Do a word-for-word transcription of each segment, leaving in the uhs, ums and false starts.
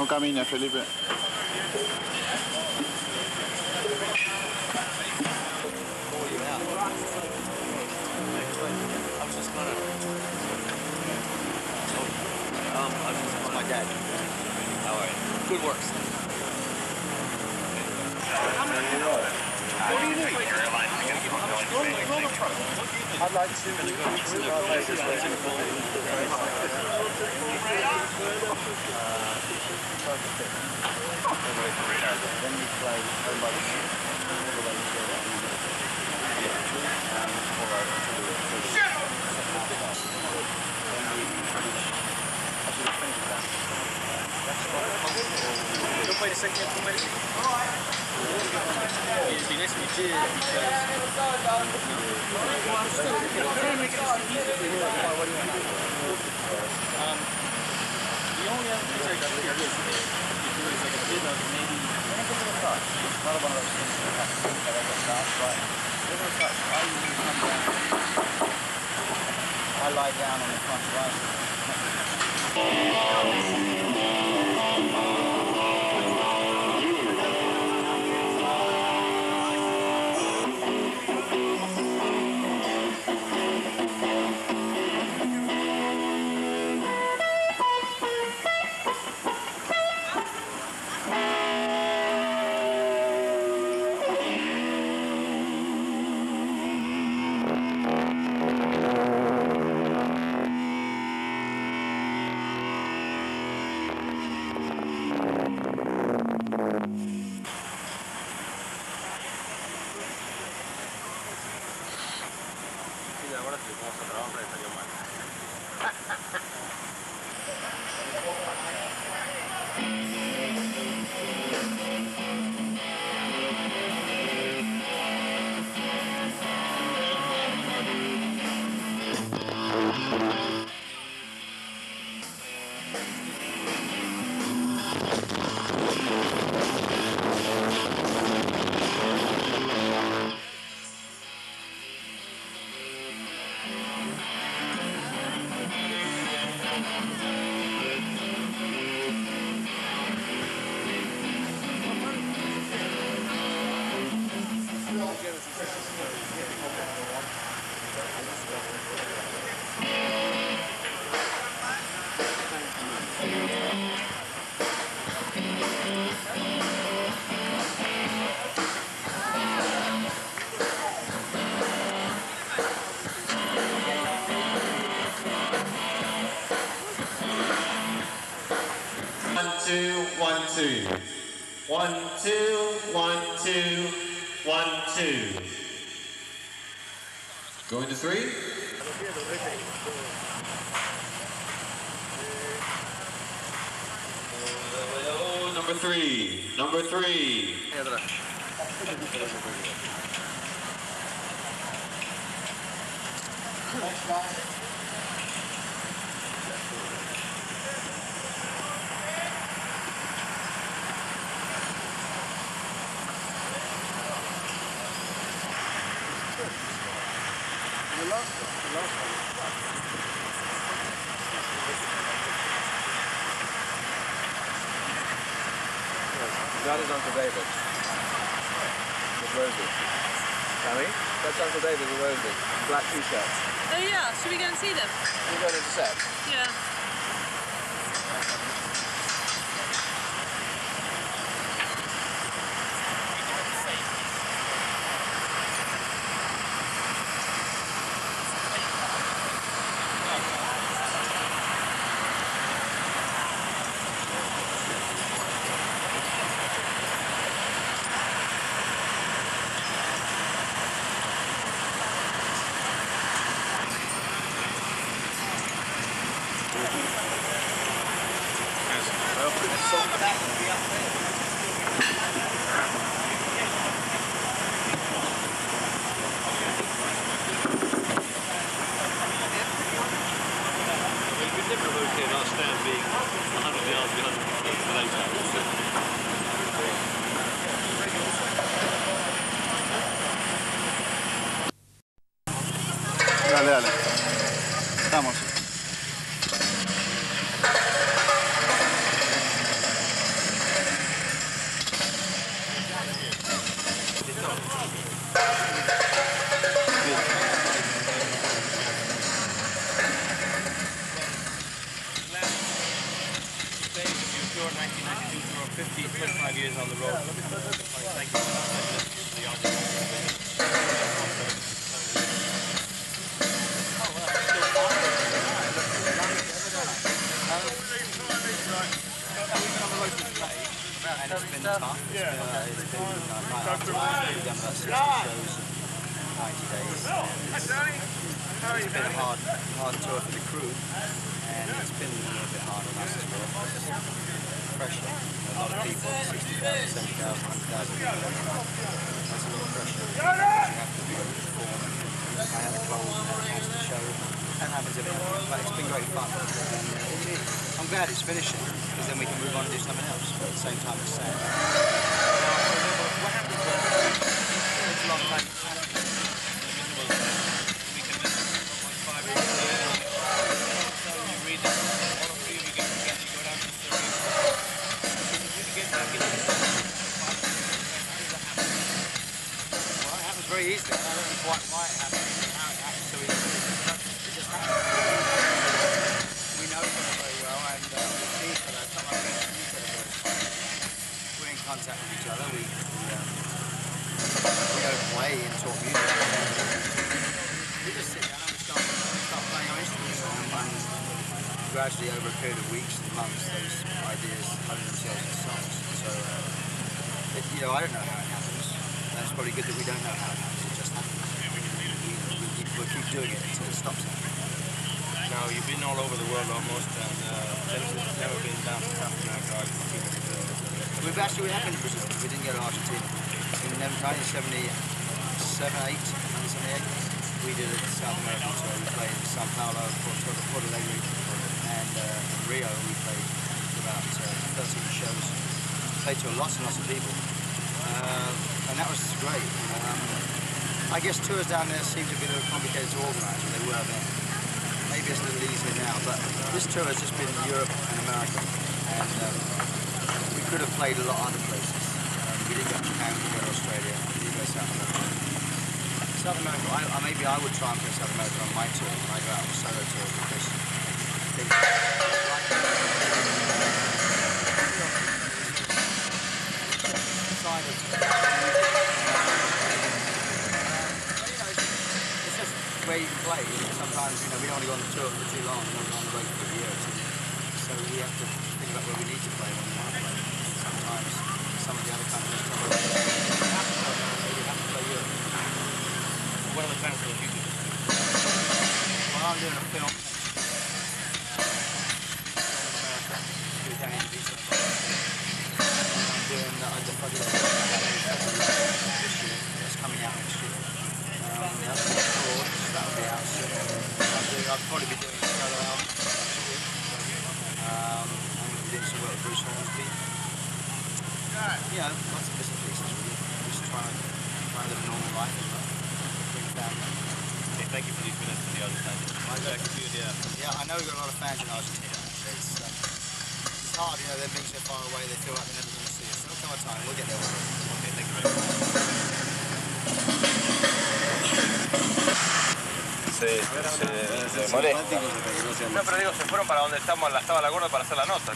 No camines, Felipe. Um, I'm just my dad. All right. Good work. What do you need? I'd like to. Then we play home by the ship. All the way Don't play the second half for me. It'd be nice if you did um, the only other things I got here is if there was like a bit of maybe not one of those things that have to have like a stop, but there's no stop. I usually come down. I lie down on the front right. One, two. One, two, one, two, one, two. Going to three. Oh, number three. Number three. That is Uncle David. With Rosie. Sammy? That's Uncle David with Rosie. Black t-shirts. Oh yeah, should we go and see them? We're going into set? Yeah. Dale, dale. Estamos. It's been, uh, it's been uh, night after night. We've done about sixty shows in ninety days. And it's, it's been a hard, hard tour for the crew, and it's been a little bit hard on us as well. Pressure. A lot of people, sixty thousand, seventy thousand, one hundred thousand people every night. That's a lot of pressure. You have to be able to perform. I had a cold and I cancelled the show. That happens every night, but it's been great fun. And, uh, it, I'm glad it's finishing, because then we can move on and do something else. But at the same time, it's sad. What happens when it's a long time? We can listen to one five years later. You read that, all of three of you get together, you go down to the thirty. You get back in. Well, it happens very easily. I don't know quite why it happens and how it happens so easily. It just happens. We know each other very well, and uh, we see each other. It's not like we don't see each other very much. We're in contact with each other. We, we, um, we don't play and talk music. We just sit down and we start, we start playing our instruments, and, and gradually over a period of weeks and months, those ideas hone themselves into songs. So, uh, it, you know, I don't know how it happens. And it's probably good that we don't know how it happens. It just happens. We, we, keep, we'll keep doing it until it stops happening. Now, you've been all over the world almost, and uh, Telefe never been down to South America, Argentina. We've actually we have been to Brazil. We didn't go to Argentina. In nineteen seventy-seven, eight, nineteen seventy-eight, we did a South American tour. We played in Sao Paulo, Porto, Porto Alegre, and uh, in Rio we played about uh, thirteen shows. Played to lots and lots of people, uh, and that was great. Um, I guess tours down there seem to be a little complicated to organise, but they were then. Maybe it's a little easier now, but this tour has just been Europe and America, and um, we could have played a lot of other places. Um, we didn't go to Japan, we didn't go to Australia, we didn't go to South America. South America, I, I, maybe I would try and play South America on my tour when I go out on a solo tour, because I think side of where you can play. Sometimes, you know, we don't want to go on the tour for too long, we don't want to go on the road for a year or two. So we have to think about where we need to play when we want to play. Sometimes some of the other countries tell us we have to play now, so we have to play Europe. What are the plans for the future? Well, I'm doing a film. I'm doing uh, Under Fuzzy this year. That's coming out next year. Um, that's broad, so that'll be out soon. I'm doing, I'll probably be doing a solo album next year. Um, I'm going to be doing some work with Bruce Hornsby. You know, lots of bits and pieces really. Just trying to, trying to live a normal life as well. Bring a family. Okay, thank you for these minutes in the Argentina. Yeah. yeah, I know we've got a lot of fans in Argentina. It's, um, it's hard, you know, they're being so far away, they feel like they're never going to see us. There'll come a time, we'll get there one day. Okay, thank you very much. Se, se, se molesta. No, pero digo, se fueron para donde estamos, la estaba la gorda para hacer la nota.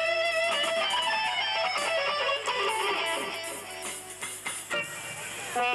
Bye.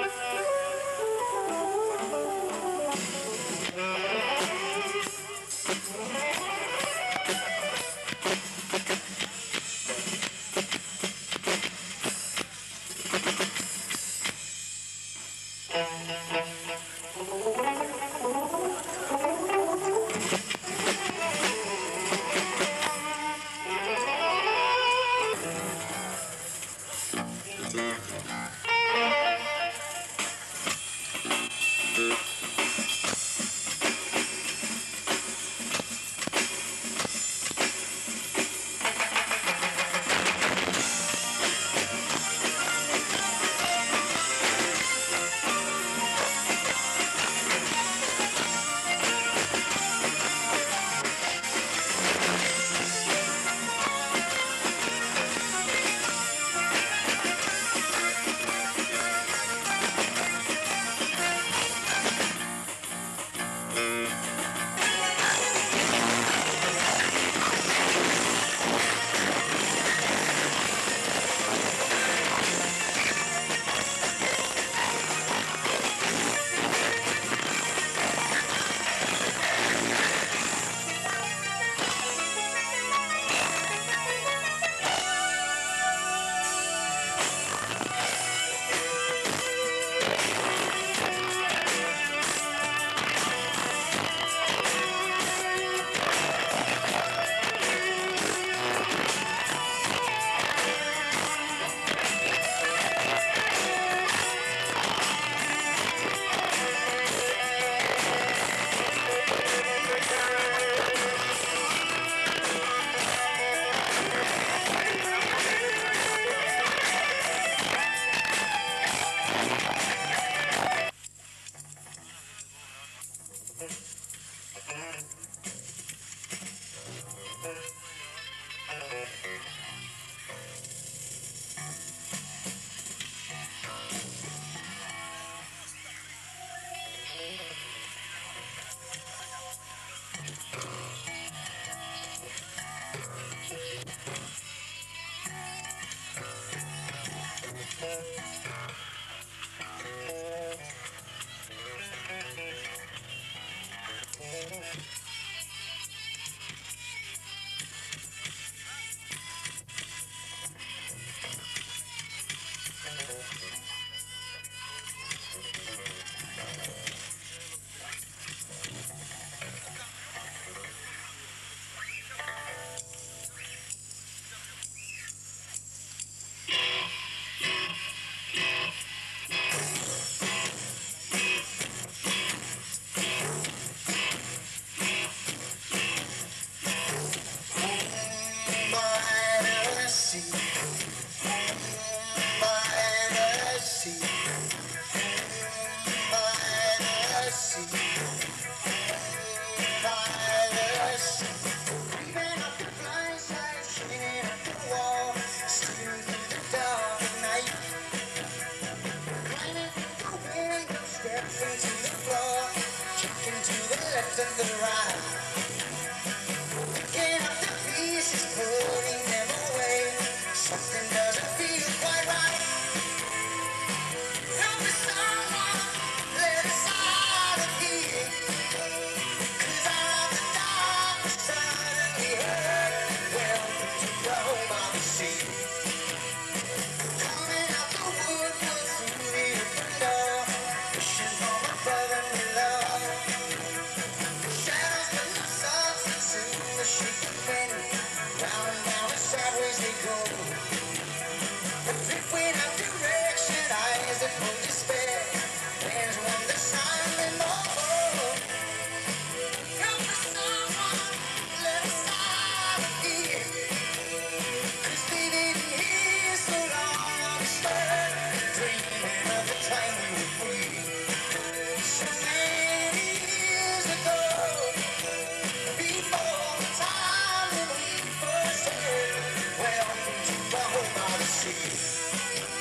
Welcome to the home of the sea.